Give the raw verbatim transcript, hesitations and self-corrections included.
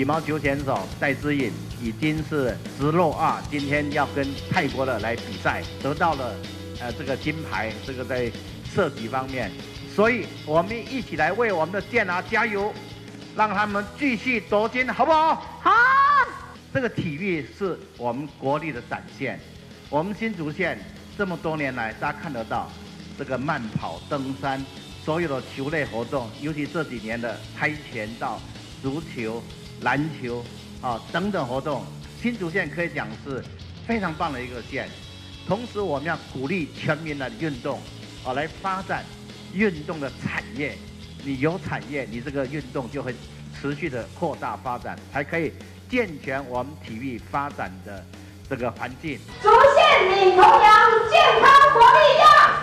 羽毛球选手戴资颖已经是直落二，今天要跟泰国的来比赛，得到了呃这个金牌，这个在射击方面，所以我们一起来为我们的健儿加油，让他们继续夺金，好不好？ 好。 这个体育是我们国力的展现。我们新竹县这么多年来，大家看得到这个慢跑、登山，所有的球类活动，尤其这几年的跆拳道、足球、篮球啊等等活动，新竹县可以讲是非常棒的一个县。同时，我们要鼓励全民的运动啊，来发展运动的产业。你有产业，你这个运动就会持续的扩大发展，还可以健全我们体育发展的这个环境。 竹县领头羊，健康活力量。